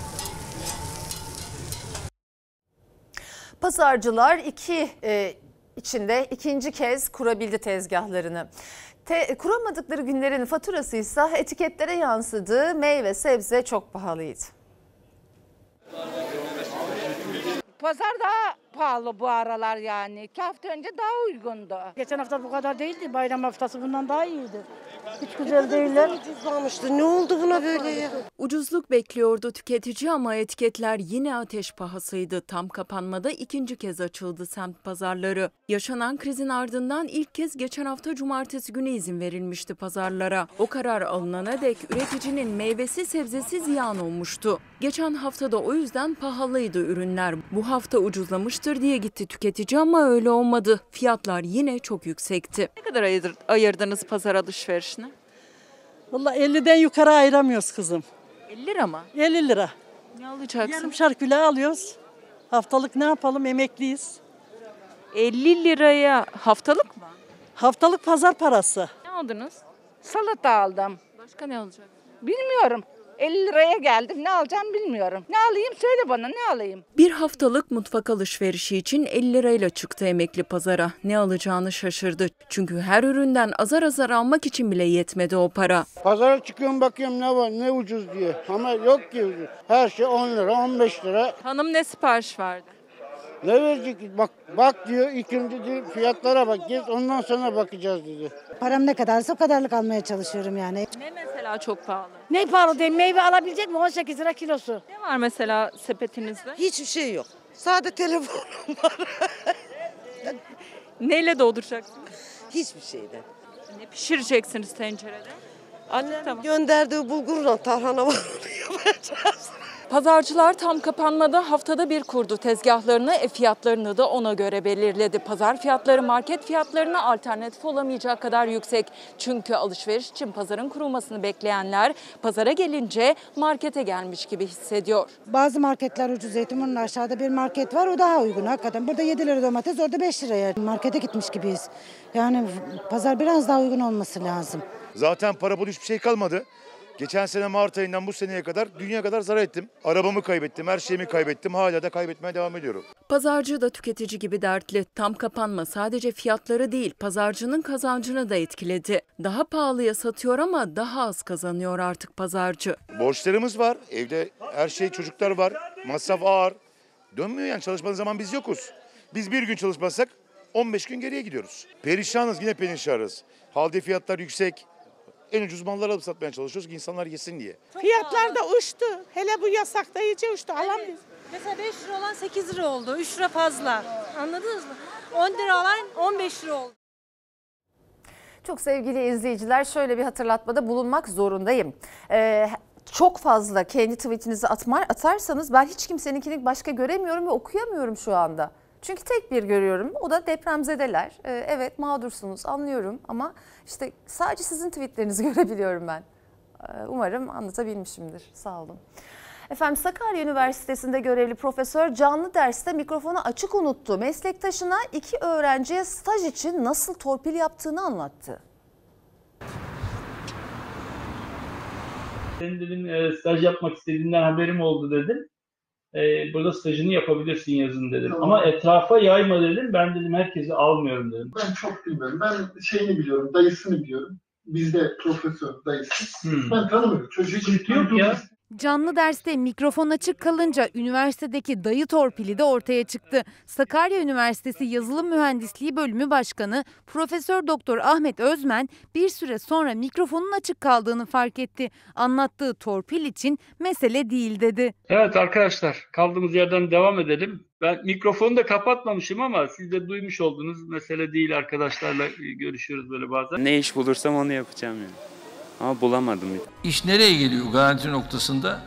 Speaker 1: Pazarcılar içinde ikinci kez kurabildi tezgahlarını. Kuramadıkları günlerin faturası ise etiketlere yansıdı. Meyve sebze çok pahalıydı.
Speaker 27: Pazar daha pahalı bu aralar yani. 2 hafta önce daha uygundu.
Speaker 28: Geçen hafta bu kadar değildi. Bayram haftası bundan daha iyiydi. Hiç güzel değiller.
Speaker 29: Ucuzlamıştı. Ne oldu buna böyle ya?
Speaker 30: Ucuzluk bekliyordu tüketici ama etiketler yine ateş pahasıydı. Tam kapanmada ikinci kez açıldı semt pazarları. Yaşanan krizin ardından ilk kez geçen hafta cumartesi günü izin verilmişti pazarlara. O karar alınana dek üreticinin meyvesi sebzesi ziyan olmuştu. Geçen haftada o yüzden pahalıydı ürünler. Bu hafta ucuzlamıştır diye gitti tüketici ama öyle olmadı. Fiyatlar yine çok yüksekti. Ne kadar ayırdınız pazar alışverişine?
Speaker 28: Vallahi 50'den yukarı ayıramıyoruz kızım.
Speaker 30: 50 lira mı?
Speaker 28: 50 lira.
Speaker 30: Ne alacaksın?
Speaker 28: Yarımşar kilo alıyoruz. Haftalık ne yapalım, emekliyiz.
Speaker 30: 50 liraya haftalık mı?
Speaker 28: Haftalık pazar parası.
Speaker 30: Ne aldınız?
Speaker 27: Salata aldım.
Speaker 30: Başka ne alacaksın?
Speaker 27: Bilmiyorum. 50 liraya geldim. Ne alacağım bilmiyorum. Ne alayım söyle bana, ne alayım?
Speaker 30: Bir haftalık mutfak alışverişi için 50 lirayla çıktı emekli pazara. Ne alacağını şaşırdı. Çünkü her üründen azar azar almak için bile yetmedi o para.
Speaker 5: Pazara çıkıyorum bakıyorum ne var ne ucuz diye. Ama yok ki ucuz. Her şey 10 lira 15 lira.
Speaker 30: Hanım ne sipariş verdi?
Speaker 5: Ne verecek? Bak diyor ikinci diyor, fiyatlara bak gez ondan sonra bakacağız dedi.
Speaker 28: Param ne kadarsa o kadarlık almaya çalışıyorum yani.
Speaker 30: Ne mesela çok pahalı?
Speaker 28: Ne pahalı değil, meyve alabilecek mi? 18 lira kilosu.
Speaker 30: Ne var mesela sepetinizde?
Speaker 29: Hiçbir şey yok. Sadece telefonum var.
Speaker 30: Neyle dolduracaksınız?
Speaker 29: Hiçbir şeyden.
Speaker 30: Ne pişireceksiniz tencerede?
Speaker 29: Annem gönderdiği bulgurla tarhana var onu yapacağız.
Speaker 30: Pazarcılar tam kapanmada haftada bir kurdu tezgahlarını, fiyatlarını da ona göre belirledi. Pazar fiyatları market fiyatlarına alternatif olamayacak kadar yüksek. Çünkü alışveriş için pazarın kurulmasını bekleyenler pazara gelince markete gelmiş gibi hissediyor.
Speaker 28: Bazı marketler ucuz, Zeytinburnu'nun aşağıda bir market var, o daha uygun hakikaten. Burada 7 lira domates, orada 5 liraya. Markete gitmiş gibiyiz. Yani pazar biraz daha uygun olması lazım.
Speaker 6: Zaten para pul hiçbir şey kalmadı. Geçen sene Mart ayından bu seneye kadar dünya kadar zarar ettim. Arabamı kaybettim, her şeyimi kaybettim. Hala da kaybetmeye devam ediyorum.
Speaker 30: Pazarcı da tüketici gibi dertli. Tam kapanma sadece fiyatları değil, pazarcının kazancını da etkiledi. Daha pahalıya satıyor ama daha az kazanıyor artık pazarcı.
Speaker 6: Borçlarımız var, evde her şey çocuklar var, masraf ağır. Dönmüyor yani çalışmadığın zaman biz yokuz. Biz bir gün çalışmazsak 15 gün geriye gidiyoruz. Perişanız, yine perişanız. Halde fiyatlar yüksek. En ucuz malları alıp satmaya çalışıyoruz ki insanlar yesin diye.
Speaker 28: Fiyatlar da uçtu. Hele bu yasakta iyice uçtu. Alamıyoruz. Mesela 5 lira olan 8 lira oldu. 3 lira fazla. Anladınız mı? 10 lira olan 15 lira oldu.
Speaker 1: Çok sevgili izleyiciler, şöyle bir hatırlatmada bulunmak zorundayım. Çok fazla kendi tweetinizi atarsanız ben hiç kimseninkini başka göremiyorum ve okuyamıyorum şu anda. Çünkü tek bir görüyorum, o da depremzedeler. Evet, mağdursunuz, anlıyorum ama işte sadece sizin tweetlerinizi görebiliyorum ben. Umarım anlatabilmişimdir. Sağ olun. Efendim, Sakarya Üniversitesi'nde görevli profesör canlı derste mikrofonu açık unuttu. Meslektaşına 2 öğrenciye staj için nasıl torpil yaptığını anlattı.
Speaker 7: Senin dedim staj yapmak istediğinden haberim oldu dedim. Burada stajını yapabilirsin yazın dedim. Tamam. Ama etrafa yayma dedim. Ben dedim herkesi almıyorum dedim.
Speaker 8: Ben çok bilmiyorum. Ben şeyini biliyorum, dayısını biliyorum. Bizde profesör dayısı. Ben tanımıyorum. Çocuğu hiç
Speaker 7: yok ya.
Speaker 9: Canlı derste mikrofon açık kalınca üniversitedeki dayı torpili de ortaya çıktı. Sakarya Üniversitesi Yazılım Mühendisliği Bölümü Başkanı Profesör Doktor Ahmet Özmen bir süre sonra mikrofonun açık kaldığını fark etti. Anlattığı torpil için mesele değil dedi.
Speaker 7: Evet arkadaşlar, kaldığımız yerden devam edelim. Ben mikrofonu da kapatmamışım ama siz de duymuş oldunuz. Mesele değil, arkadaşlarla görüşüyoruz böyle bazen.
Speaker 14: Ne iş bulursam onu yapacağım yani. Ama bulamadım.
Speaker 4: İş nereye geliyor garanti noktasında?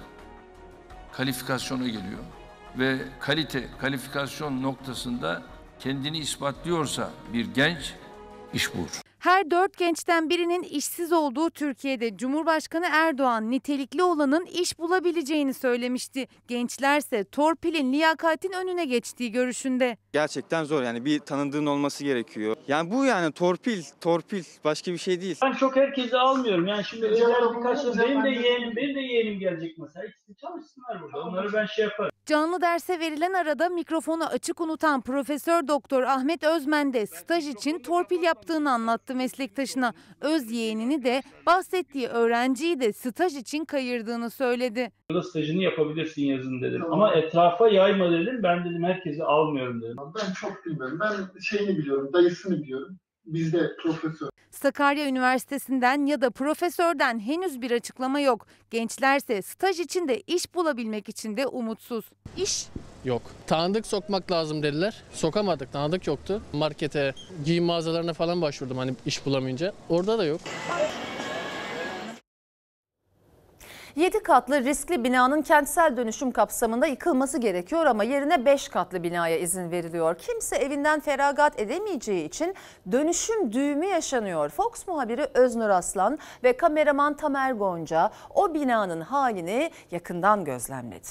Speaker 4: Kalifikasyona geliyor. Ve kalifikasyon noktasında kendini ispatlıyorsa bir genç iş bulur.
Speaker 9: Her 4 gençten birinin işsiz olduğu Türkiye'de Cumhurbaşkanı Erdoğan nitelikli olanın iş bulabileceğini söylemişti. Gençlerse torpilin liyakatin önüne geçtiği görüşünde.
Speaker 19: Gerçekten zor, yani bir tanıdığın olması gerekiyor. Yani bu yani torpil başka bir şey değil.
Speaker 7: Ben çok herkesi almıyorum. Yani şimdi özel birkaç yıl benim de yeğenim gelecek mesela. İkisi çalışsınlar burada. Onları ben yaparım.
Speaker 9: Canlı derse verilen arada mikrofonu açık unutan Profesör Doktor Ahmet Özmen de staj için torpil yaptığını anlattı meslektaşına. Öz yeğenini de bahsettiği öğrenciyi de staj için kayırdığını söyledi.
Speaker 7: Burada stajını yapabilirsin yazın dedim. Tamam. Ama etrafa yayma dedim. Ben dedim herkesi almıyorum dedim.
Speaker 8: Ben çok bilmiyorum. Ben şeyini biliyorum, dayısını biliyorum. Bizde profesör.
Speaker 9: Sakarya Üniversitesi'nden ya da profesörden henüz bir açıklama yok. Gençlerse staj için de iş bulabilmek için de umutsuz.
Speaker 20: İş yok. Tanıdık sokmak lazım dediler. Sokamadık. Tanıdık yoktu. Markete, giyim mağazalarına falan başvurdum hani iş bulamayınca. Orada da yok.
Speaker 1: 7 katlı riskli binanın kentsel dönüşüm kapsamında yıkılması gerekiyor ama yerine 5 katlı binaya izin veriliyor. Kimse evinden feragat edemeyeceği için dönüşüm düğümü yaşanıyor. Fox muhabiri Öznur Aslan ve kameraman Tamer Gonca o binanın halini yakından gözlemledi.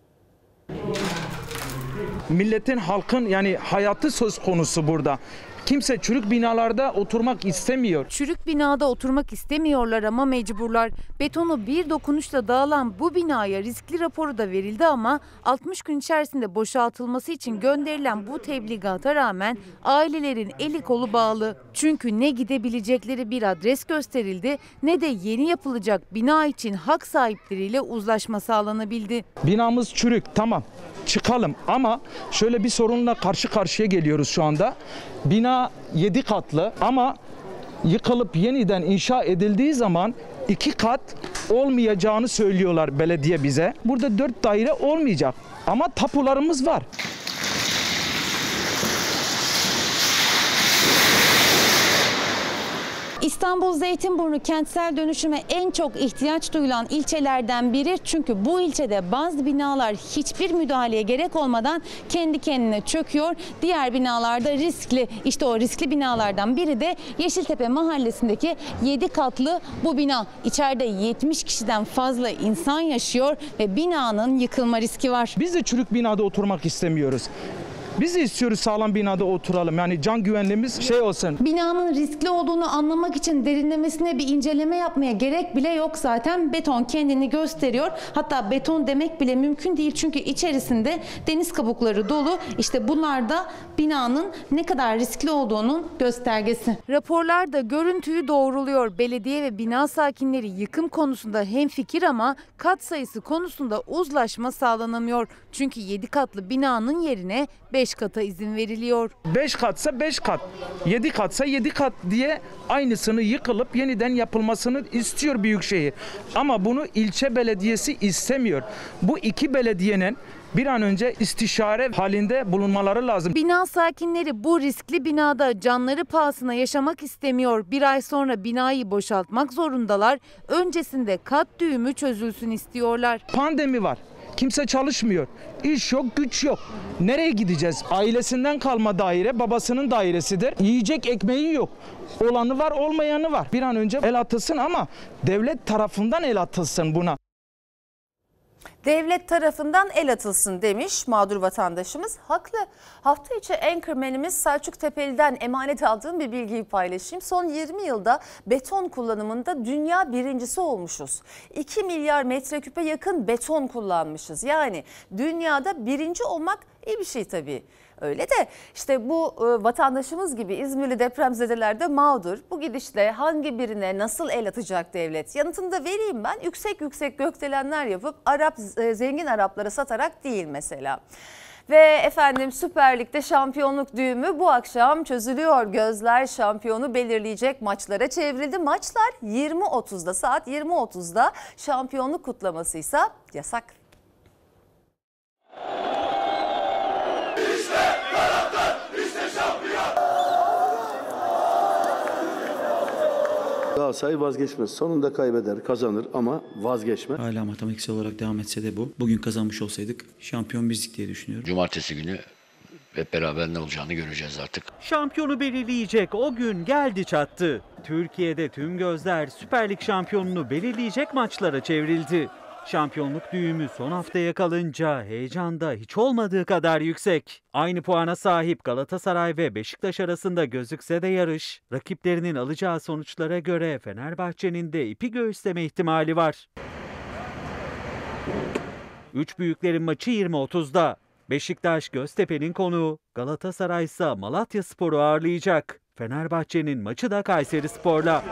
Speaker 2: Milletin, halkın yani hayatı söz konusu burada. Kimse çürük binalarda oturmak istemiyor.
Speaker 9: Çürük binada oturmak istemiyorlar ama mecburlar. Betonu bir dokunuşla dağılan bu binaya riskli raporu da verildi ama 60 gün içerisinde boşaltılması için gönderilen bu tebligata rağmen ailelerin eli kolu bağlı. Çünkü ne gidebilecekleri bir adres gösterildi ne de yeni yapılacak bina için hak sahipleriyle uzlaşma sağlanabildi.
Speaker 2: Binamız çürük, tamam, çıkalım ama şöyle bir sorunla karşı karşıya geliyoruz şu anda. Bina 7 katlı ama yıkılıp yeniden inşa edildiği zaman 2 kat olmayacağını söylüyorlar belediye bize. Burada 4 daire olmayacak ama tapularımız var.
Speaker 3: İstanbul Zeytinburnu kentsel dönüşüme en çok ihtiyaç duyulan ilçelerden biri. Çünkü bu ilçede bazı binalar hiçbir müdahaleye gerek olmadan kendi kendine çöküyor. Diğer binalarda riskli. İşte o riskli binalardan biri de Yeşiltepe mahallesindeki 7 katlı bu bina. İçeride 70 kişiden fazla insan yaşıyor ve binanın yıkılma riski var.
Speaker 2: Biz de çürük binada oturmak istemiyoruz. Biz de istiyoruz sağlam binada oturalım. Yani can güvenliğimiz şey olsun.
Speaker 3: Binanın riskli olduğunu anlamak için derinlemesine bir inceleme yapmaya gerek bile yok zaten. Beton kendini gösteriyor. Hatta beton demek bile mümkün değil. Çünkü içerisinde deniz kabukları dolu. İşte bunlar da binanın ne kadar riskli olduğunun göstergesi.
Speaker 9: Raporlarda görüntüyü doğruluyor. Belediye ve bina sakinleri yıkım konusunda hemfikir ama kat sayısı konusunda uzlaşma sağlanamıyor. Çünkü 7 katlı binanın yerine 5 kata izin veriliyor.
Speaker 2: 5 katsa 5 kat, 7 katsa 7 kat diye aynısını yıkılıp yeniden yapılmasını istiyor Büyükşehir. Ama bunu ilçe belediyesi istemiyor. Bu iki belediyenin bir an önce istişare halinde bulunmaları lazım.
Speaker 9: Bina sakinleri bu riskli binada canları pahasına yaşamak istemiyor. Bir ay sonra binayı boşaltmak zorundalar. Öncesinde kat düğümü çözülsün istiyorlar.
Speaker 2: Pandemi var. Kimse çalışmıyor. İş yok, güç yok. Nereye gideceğiz? Ailesinden kalma daire babasının dairesidir. Yiyecek ekmeği yok. Olanı var, olmayanı var. Bir an önce el atılsın ama devlet tarafından el atılsın buna.
Speaker 1: Devlet tarafından el atılsın demiş mağdur vatandaşımız. Haklı. Hafta içi Anchorman'imiz Selçuk Tepeli'den emanet aldığım bir bilgiyi paylaşayım. Son 20 yılda beton kullanımında dünya birincisi olmuşuz. 2 milyar metreküpe yakın beton kullanmışız. Yani dünyada birinci olmak iyi bir şey tabii. Öyle de işte bu vatandaşımız gibi İzmirli depremzedelerde mağdur. Bu gidişle hangi birine nasıl el atacak devlet? Yanıtını da vereyim ben. Yüksek yüksek gökdelenler yapıp zengin Araplara satarak değil mesela. Ve efendim Süper Lig'de şampiyonluk düğümü bu akşam çözülüyor. Gözler şampiyonu belirleyecek maçlara çevrildi. Maçlar 20.30'da, saat 20.30'da, şampiyonluk kutlamasıysa yasak.
Speaker 10: Galatasaray vazgeçmez. Sonunda kaybeder, kazanır ama vazgeçmez.
Speaker 11: Hala matematiksel olarak devam etse de bu. Bugün kazanmış olsaydık şampiyon bizdik diye düşünüyorum.
Speaker 12: Cumartesi günü hep beraber ne olacağını göreceğiz artık.
Speaker 21: Şampiyonu belirleyecek o gün geldi çattı. Türkiye'de tüm gözler Süper Lig şampiyonunu belirleyecek maçlara çevrildi. Şampiyonluk düğümü son haftaya kalınca heyecanda hiç olmadığı kadar yüksek. Aynı puana sahip Galatasaray ve Beşiktaş arasında gözükse de yarış, rakiplerinin alacağı sonuçlara göre Fenerbahçe'nin de ipi göğüsleme ihtimali var. Üç büyüklerin maçı 20.30'da. Beşiktaş Göztepe'nin konuğu, Galatasaray ise Malatyaspor'u ağırlayacak. Fenerbahçe'nin maçı da Kayserispor'la.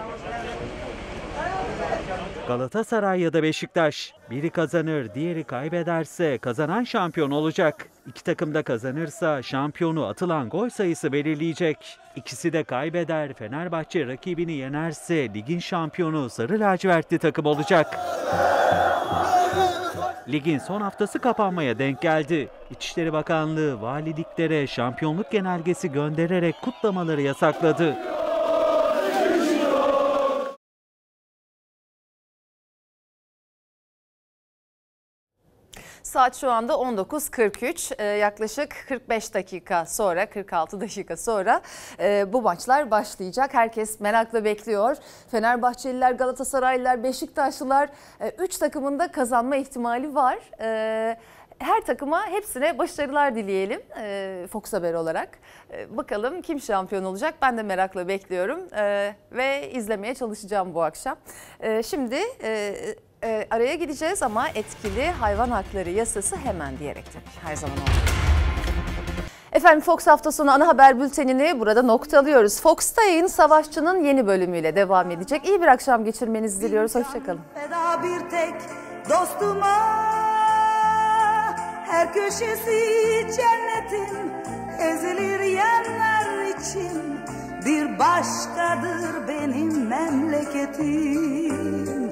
Speaker 21: Galatasaray ya da Beşiktaş, biri kazanır, diğeri kaybederse kazanan şampiyon olacak. İki takım da kazanırsa şampiyonu atılan gol sayısı belirleyecek. İkisi de kaybeder, Fenerbahçe rakibini yenerse ligin şampiyonu sarı lacivertli takım olacak. Ligin son haftası kapanmaya denk geldi. İçişleri Bakanlığı valiliklere şampiyonluk genelgesi göndererek kutlamaları yasakladı.
Speaker 1: Saat şu anda 19.43. Yaklaşık 45 dakika sonra, 46 dakika sonra bu maçlar başlayacak. Herkes merakla bekliyor. Fenerbahçeliler, Galatasaraylılar, Beşiktaşlılar 3 takımın da kazanma ihtimali var. Her takıma, hepsine başarılar dileyelim Fox Haber olarak. Bakalım kim şampiyon olacak, ben de merakla bekliyorum ve izlemeye çalışacağım bu akşam. Şimdi araya gideceğiz ama etkili hayvan hakları yasası hemen diyerek tabii her zaman oldu. Efendim Fox hafta sonu ana haber bültenini burada noktalıyoruz. Fox'ta yayın Savaşçı'nın yeni bölümüyle devam edecek. İyi bir akşam geçirmenizi diliyoruz. Hoşçakalın.
Speaker 13: Feda bir tek dostuma, her köşesi cennetin, ezilir yerler için bir başkadır benim memleketim.